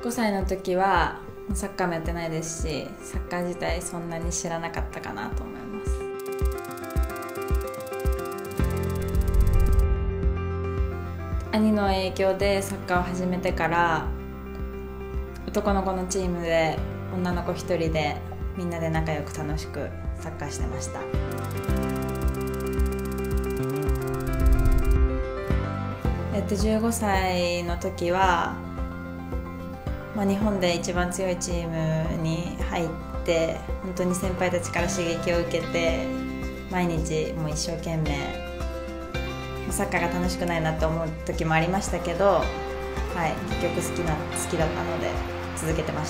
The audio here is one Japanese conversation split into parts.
5歳の時はサッカーもやってないですし、サッカー自体そんなに知らなかったかなと思います。兄の影響でサッカーを始めてから、男の子のチームで女の子一人でみんなで仲良く楽しくサッカーしてました。15歳の時は、日本で一番強いチームに入って本当に先輩たちから刺激を受けて、毎日もう一生懸命サッカーが楽しくないなと思う時もありましたけど、結局好きだったので続けてました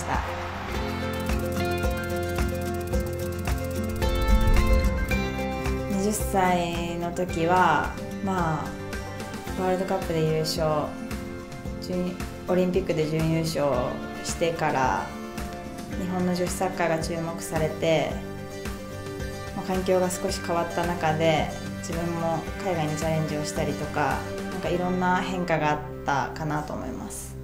。20歳の時はワールドカップで優勝、オリンピックで準優勝してから日本の女子サッカーが注目されて、環境が少し変わった中で自分も海外にチャレンジをしたりとか、いろんな変化があったかなと思います。